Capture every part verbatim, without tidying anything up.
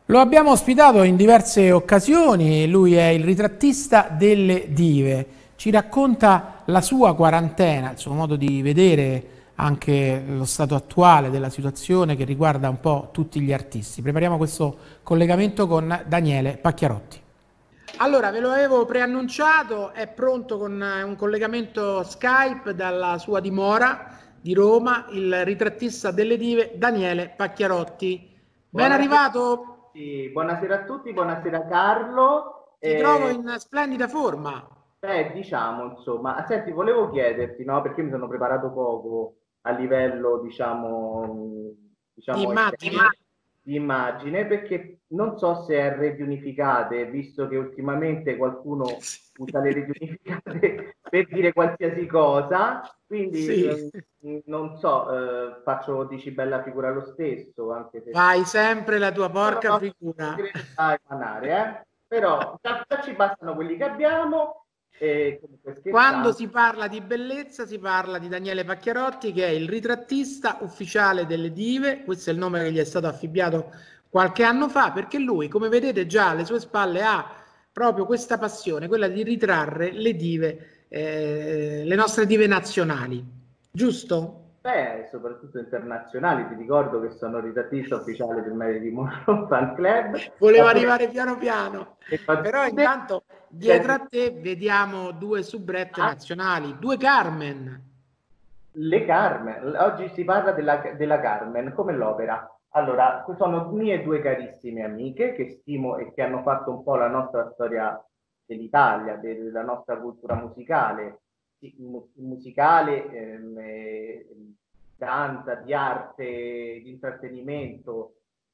Lo abbiamo ospitato in diverse occasioni, lui è il ritrattista delle dive, ci racconta la sua quarantena, il suo modo di vedere anche lo stato attuale della situazione che riguarda un po' tutti gli artisti. Prepariamo questo collegamento con Daniele Pacchiarotti. Allora, ve lo avevo preannunciato, è pronto con un collegamento Skype dalla sua dimora di Roma, il ritrattista delle dive Daniele Pacchiarotti. Ben Buonasera a arrivato! tutti, buonasera a tutti, buonasera Carlo. Ti trovo Eh, in splendida forma. beh, diciamo, insomma, senti, volevo chiederti, no, perché mi sono preparato poco a livello, diciamo, mh, Di diciamo immagine? esterno, di immagine, perché non so se è reti unificate, visto che ultimamente qualcuno usa le reti unificate per dire qualsiasi cosa, quindi Sì, ehm, non so, eh, faccio, dici, bella figura lo stesso, anche se fai sempre la tua no, porca no, figura. a emanare, eh? Però già, già ci bastano quelli che abbiamo e comunque Quando scherzando. si parla di bellezza si parla di Daniele Pacchiarotti, che è il ritrattista ufficiale delle dive. Questo è il nome che gli è stato affibbiato qualche anno fa, perché lui, come vedete già alle sue spalle, ha proprio questa passione, quella di ritrarre le dive, eh, le nostre dive nazionali. Giusto? Beh, soprattutto internazionali, ti ricordo che sono ritrattista ufficiale del Marilyn Monroe Fan Club. Volevo Ma pure arrivare piano piano, le però battute, intanto dietro senti, a te vediamo due subrette ah, nazionali, due Carmen. le Carmen. Oggi si parla della, della Carmen come l'opera. Allora, sono mie due carissime amiche che stimo e che hanno fatto un po' la nostra storia dell'Italia, della nostra cultura musicale, sì, mu- musicale, ehm, eh, danza, di arte, di intrattenimento.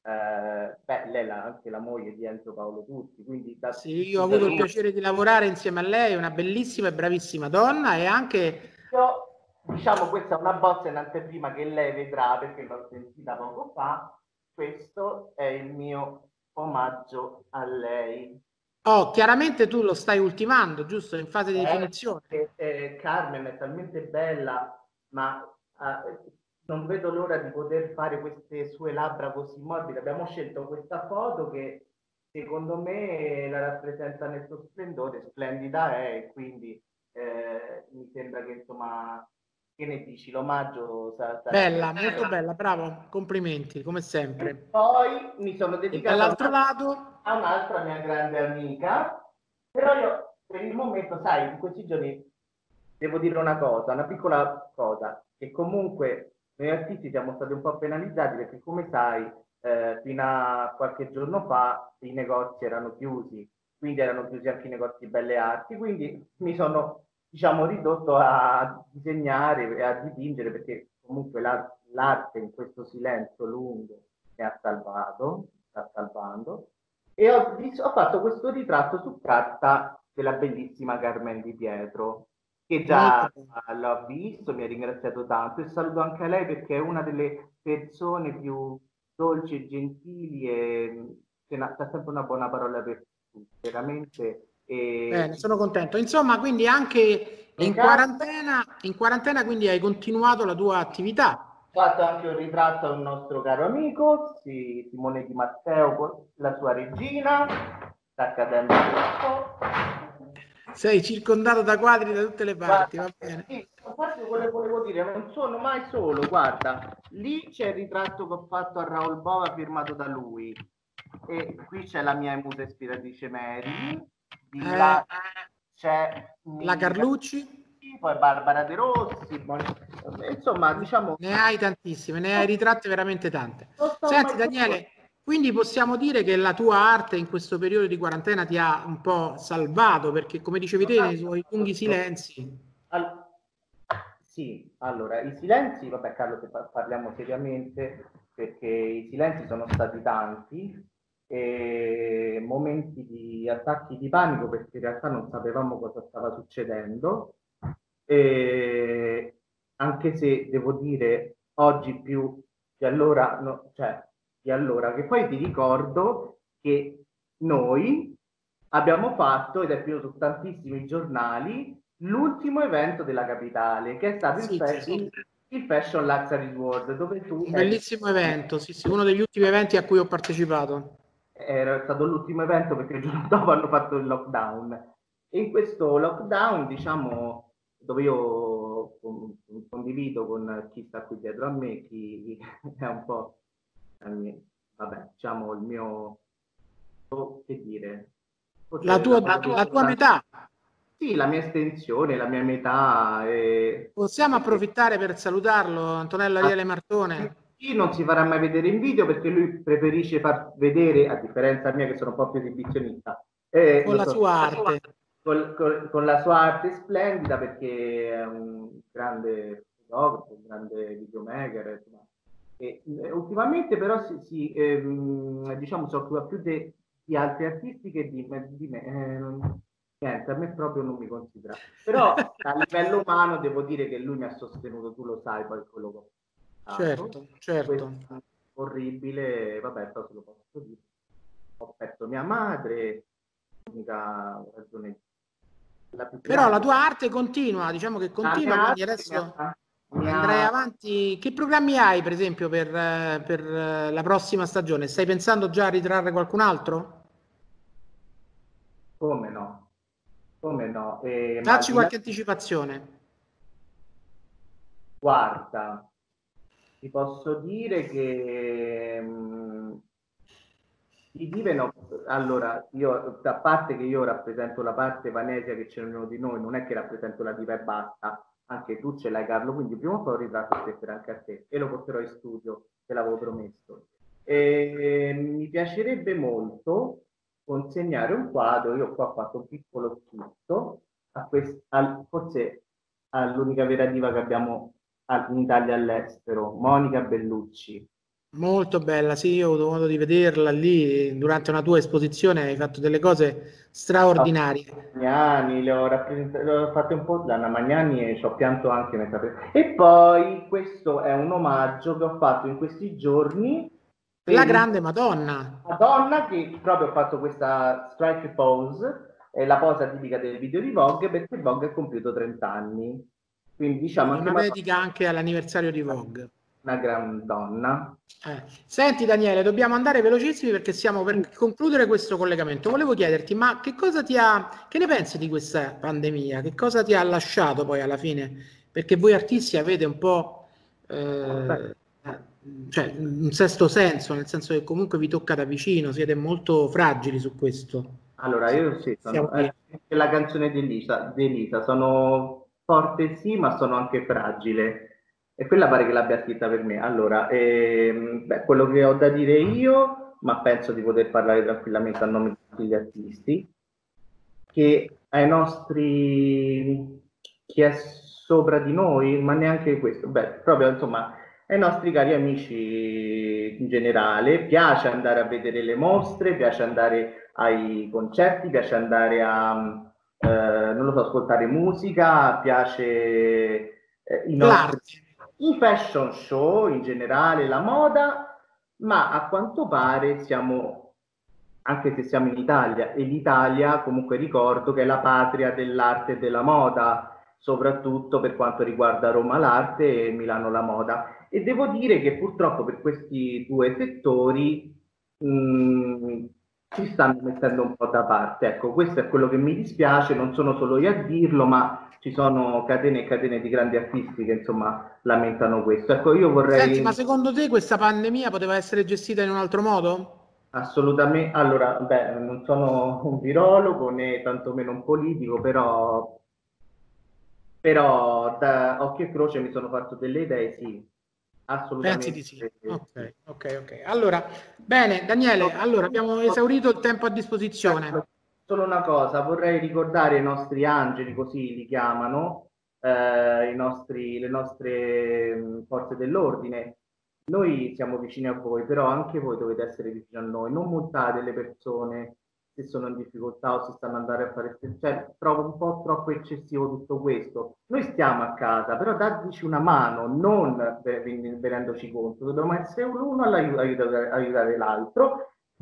Eh, beh, lei è la- anche la moglie di Enzo Paolo Tutti, quindi da Sì, io ho tutti da avuto il tutti. piacere di lavorare insieme a lei, una bellissima e bravissima donna e anche... Io, diciamo, questa è una bozza in anteprima che lei vedrà perché l'ho sentita poco fa. Questo è il mio omaggio a lei. Oh, chiaramente tu lo stai ultimando, giusto? In fase di Eh, definizione. eh, eh, Carmen è talmente bella, ma eh, non vedo l'ora di poter fare queste sue labbra così morbide. Abbiamo scelto questa foto che secondo me la rappresenta nel suo splendore, splendida è, e quindi eh, mi sembra che insomma, che ne dici, l'omaggio sa- sarà Bella, questo. molto bella, bravo, complimenti, come E sempre. poi mi sono E dedicato a dall'altro un'altra, lato, a un'altra mia grande amica, però io per il momento, sai, in questi giorni devo dire una cosa, una piccola cosa, che comunque noi artisti siamo stati un po' penalizzati perché come sai, eh, fino a qualche giorno fa i negozi erano chiusi, quindi erano chiusi anche i negozi belle arti, quindi mi sono, diciamo, ridotto a disegnare e a dipingere perché comunque l'arte l'arte in questo silenzio lungo mi ha salvato, sta salvando, e ho, ho fatto questo ritratto su carta della bellissima Carmen Di Pietro, che molto già bene. l'ho visto, mi ha ringraziato tanto e saluto anche a lei perché è una delle persone più dolci e gentili e che ha sempre una buona parola per tutti, veramente. E Bene, sono contento. Insomma, quindi anche in in casa quarantena, in quarantena quindi hai continuato la tua attività. ho fatto anche un ritratto a un nostro caro amico, sì, Simone Di Matteo, con la sua regina. Sta accadendo tutto. Sei circondato da quadri da tutte le parti, Guarda, va bene. sì, infatti quello che volevo dire, non sono mai solo, guarda, lì c'è il ritratto che ho fatto a Raoul Bova firmato da lui e qui c'è la mia musa ispiratrice Mary, di Eh, là c'è la Milly Carlucci? Vanilli, poi Barbara De Rossi, poi- insomma, diciamo, Ne hai tantissime, ne hai ritratte veramente tante. non sto mai Senti solo. Daniele, quindi possiamo dire che la tua arte in questo periodo di quarantena ti ha un po' salvato, perché come dicevi te, nei suoi lunghi silenzi. Al- sì, allora, i silenzi, vabbè Carlo, se pa- parliamo seriamente, perché i silenzi sono stati tanti, e momenti di attacchi di panico perché in realtà non sapevamo cosa stava succedendo, e anche se devo dire oggi più di allora, no, cioè di allora, che poi ti ricordo che noi abbiamo fatto, ed è piaciuto su tantissimi giornali, l'ultimo evento della capitale, che è stato il, Sì, sì, fe- sì. il, il Fashion Luxury World, dove tu Un eri... bellissimo evento, sì, sì, uno degli ultimi eventi a cui ho partecipato. era stato l'ultimo evento perché il giorno dopo hanno fatto il lockdown. E in questo lockdown, diciamo, dove io condivido con chi sta qui dietro a me, chi è un po', vabbè, diciamo, il mio, che dire, La forse tua, la cosa più la tua importante. metà. Sì, la mia estensione, la mia metà. E, Possiamo e, approfittare per salutarlo, Antonello Ariele Martone? Sì, non si farà mai vedere in video perché lui preferisce far vedere, a differenza mia che sono un po' più esibizionista, eh, Con lo la so, sua arte. col, col, con la sua arte splendida perché è un grande fotografo, un grande videomaker. Insomma. E, eh, ultimamente però si, si ehm, diciamo, si occupa più de, di altri artisti che di, di me. Eh, non, niente, a me proprio non mi considera. Però a livello umano devo dire che lui mi ha sostenuto, tu lo sai, poi quello che ho fatto. Certo, certo. Questo orribile, vabbè, però se lo posso dire. Ho perso mia madre, l'unica ragione, la più Però la grande. tua arte continua, diciamo che La continua, mia quindi arte mi adesso ha, mi andrai ha avanti. Che programmi hai, per esempio, per, eh, per eh, la prossima stagione? Stai pensando già a ritrarre qualcun altro? come no, come no, eh, ma al Dacci di là, qualche anticipazione. guarda, ti posso dire che mh, i dive no, allora, io, a parte che io rappresento la parte vanesia che c'è in ognuno di noi, non è che rappresento la diva e basta, anche tu ce l'hai Carlo, quindi prima o poi un ritratto spetterà anche a te e lo porterò in studio, te l'avevo promesso. E, mi piacerebbe molto consegnare un quadro, io qua ho fatto un piccolo schizzo, a quest, al, forse all'unica vera diva che abbiamo in Italia all'estero, Monica Bellucci. Molto bella, sì, io ho avuto modo di vederla lì durante una tua esposizione, hai fatto delle cose straordinarie. Magnani, le ho, rappresent- le ho fatte un po' da Anna Magnani e ci ho pianto anche metà per... E poi questo è un omaggio che ho fatto in questi giorni La per il... grande Madonna. Madonna che proprio ha fatto questa strike pose, è la posa tipica del video di Vogue perché Vogue ha compiuto trenta anni. Quindi diciamo Quindi anche una Madonna dedica anche all'anniversario di è Vogue. una gran donna. Eh. Senti Daniele, dobbiamo andare velocissimi perché stiamo per concludere questo collegamento. Volevo chiederti, ma che cosa ti ha, che ne pensi di questa pandemia? Che cosa ti ha lasciato poi alla fine? Perché voi artisti avete un po', eh, cioè, un sesto senso, nel senso che comunque vi tocca da vicino, siete molto fragili su questo. Allora, Se io sì, siamo sono, lì. è la canzone di Elisa, di Elisa, sono forte sì, ma sono anche fragile. E quella pare che l'abbia scritta per me. Allora, ehm, beh, quello che ho da dire io, ma penso di poter parlare tranquillamente a nome di tutti gli artisti, che ai nostri, chi è sopra di noi, ma neanche questo, beh, proprio insomma, ai nostri cari amici in generale, piace andare a vedere le mostre, piace andare ai concerti, piace andare a, eh, non lo so, ascoltare musica, piace eh, i nostri L'arte. i fashion show in generale, la moda, ma a quanto pare siamo, anche se siamo in Italia, e l'Italia comunque ricordo che è la patria dell'arte e della moda, soprattutto per quanto riguarda Roma l'arte e Milano la moda. E devo dire che purtroppo per questi due settori mh, si stanno mettendo un po' da parte. Ecco, questo è quello che mi dispiace, non sono solo io a dirlo, ma ci sono catene e catene di grandi artisti che insomma lamentano questo. Ecco, io Senti, ma vorrei secondo te questa pandemia poteva essere gestita in un altro modo? assolutamente, allora, beh, non sono un virologo né tantomeno un politico, però, però da occhio e croce mi sono fatto delle idee, sì, Pensi assolutamente di sì. sì. Ok, ok, ok. Allora, bene, Daniele, allora abbiamo esaurito il tempo a disposizione. Solo una cosa, vorrei ricordare i nostri angeli, così li chiamano, eh, i nostri, le nostre mh, forze dell'ordine. Noi siamo vicini a voi, però anche voi dovete essere vicini a noi. Non multate le persone se sono in difficoltà o se stanno andando a fare... Cioè, trovo un po' troppo eccessivo tutto questo. Noi stiamo a casa, però dateci una mano, non venendoci contro. Dobbiamo essere l'uno all'aiutare aiutare l'altro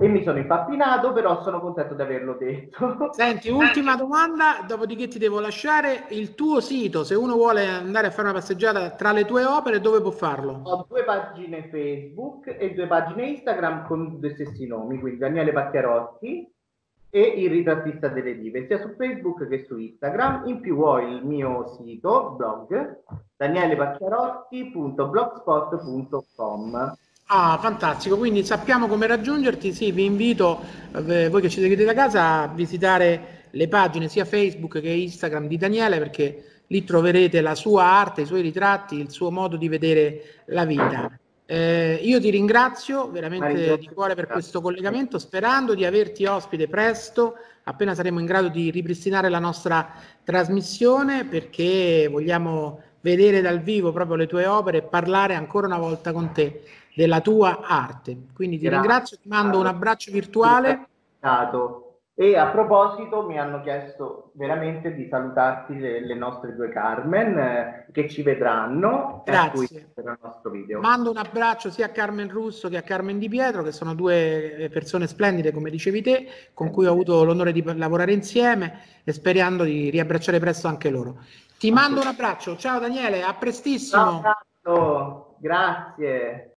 e mi sono impappinato, però sono contento di averlo detto. Senti, ultima domanda, dopodiché ti devo lasciare. Il tuo sito, se uno vuole andare a fare una passeggiata tra le tue opere, dove può farlo? Ho due pagine Facebook e due pagine Instagram con due stessi nomi, quindi Daniele Pacchiarotti e il ritrattista delle dive, sia su Facebook che su Instagram. In più ho il mio sito, blog, daniele pacchiarotti punto blogspot punto com. Ah, fantastico, quindi sappiamo come raggiungerti. Sì, vi invito, eh, voi che ci seguite da casa, a visitare le pagine sia Facebook che Instagram di Daniele, perché lì troverete la sua arte, i suoi ritratti, il suo modo di vedere la vita. Eh, io ti ringrazio veramente di cuore per questo collegamento, sperando di averti ospite presto, appena saremo in grado di ripristinare la nostra trasmissione, perché vogliamo vedere dal vivo proprio le tue opere e parlare ancora una volta con te della tua arte. Quindi ti Grazie. ringrazio, ti mando un abbraccio virtuale. E a proposito mi hanno chiesto veramente di salutarti le, le nostre due Carmen eh, che ci vedranno. Grazie. Per il nostro video. Mando un abbraccio sia a Carmen Russo che a Carmen Di Pietro, che sono due persone splendide, come dicevi te, con cui ho avuto l'onore di lavorare insieme e sperando di riabbracciare presto anche loro. Ti mando un abbraccio. Ciao Daniele, a prestissimo. Ciao, grazie.